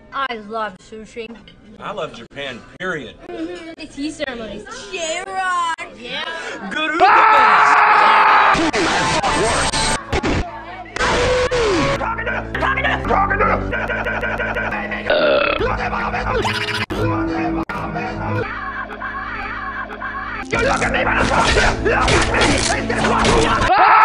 I love sushi. I love Japan, period. The tea ceremonies. J-Rock! Yeah. Good. You look at me,